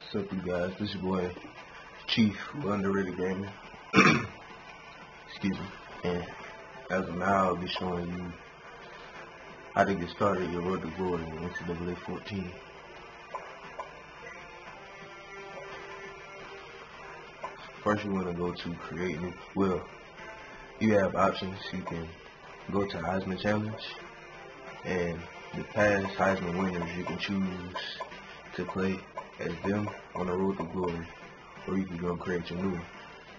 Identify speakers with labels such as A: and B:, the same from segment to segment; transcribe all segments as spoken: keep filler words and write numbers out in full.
A: What's up, you guys? This is your boy Chief, who underrated gamer. Excuse me. And as of now, I'll be showing you how to get started your road to glory in N C double A fourteen. First, you want to go to create new. Well, you have options. You can go to Heisman Challenge, and the past Heisman winners, you can choose to play as them on the road to glory, or you can go create your new one.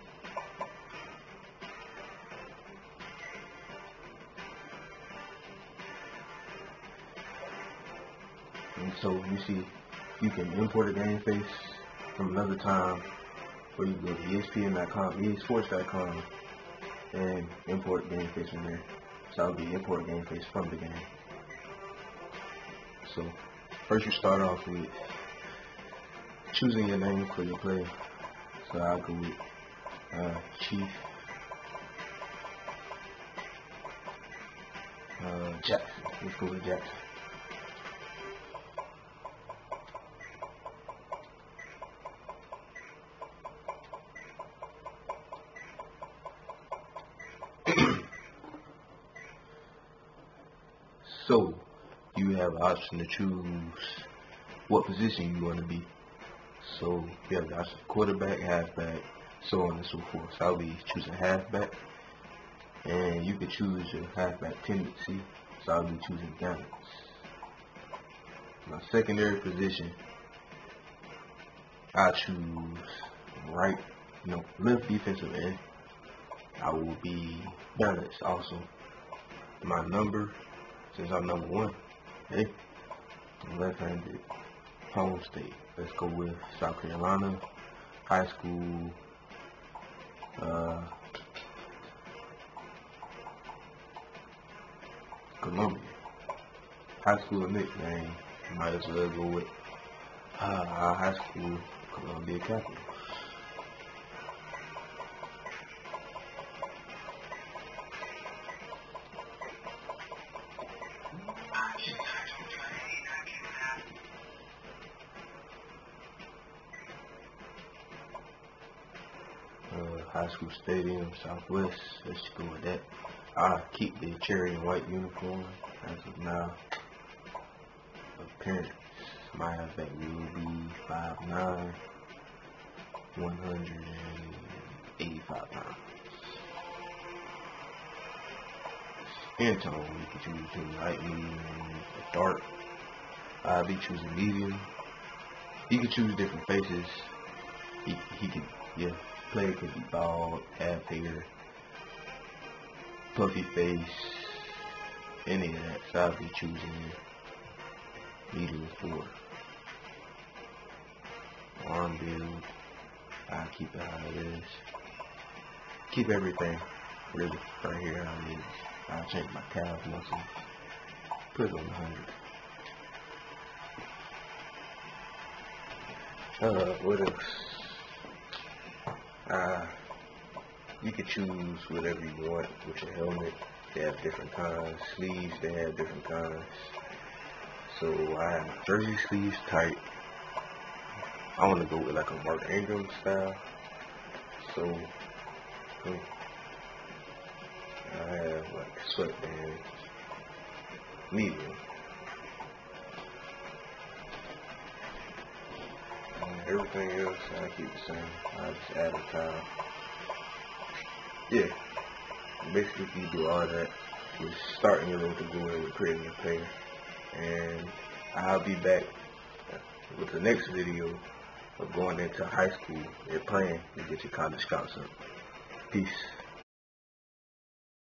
A: And so you see, you can import a game face from another time, or you can go to E S P N dot com, E A Sports dot com, and import game face from there. So I'll be import game face from the game. So first you start off with choosing your name for your player. So I'll go with uh, Chief uh, Jackson. Let's go with Jackson. So you have an option to choose what position you want to be. So you have the option of quarterback, halfback, so on and so forth. So I'll be choosing halfback, and you can choose your halfback tendency. So I'll be choosing balance. My secondary position, I choose right, you know, left defensive end. I will be balanced also. My number, since I'm number one, hey, I'm left-handed. Home state, let's go with South Carolina. High school, uh, Columbia. High school nickname, might as well go with uh, our high school, Columbia Capitals. Uh, high school stadium, Southwest, let's go with that. I'll keep the cherry and white uniform as of now. Appearance, my halfback will be five nine, one hundred eighty-five pounds. Skin tone, you can choose between light, medium, or dark. I'll be choosing medium. You can choose different faces. He, he can, yeah. Player could be bald, half hair, puffy face, any of that. So I'll be choosing medium four. Arm build, I'll keep it how it is. Keep everything really right here how it is. I'll change my calf muscle, put it on one hundred. Uh, what else? Uh, you can choose whatever you want with your helmet. They have different kinds. Sleeves, they have different kinds. So I have jersey sleeves tight. I want to go with like a Mark Ingram style. So hmm, I have like sweatbands, medium. Everything else I keep the same. I just add a tile. Yeah. Basically you do all that with starting your road to glory with creating a player. And I'll be back with the next video of going into high school and playing to get your college scouts up. Peace.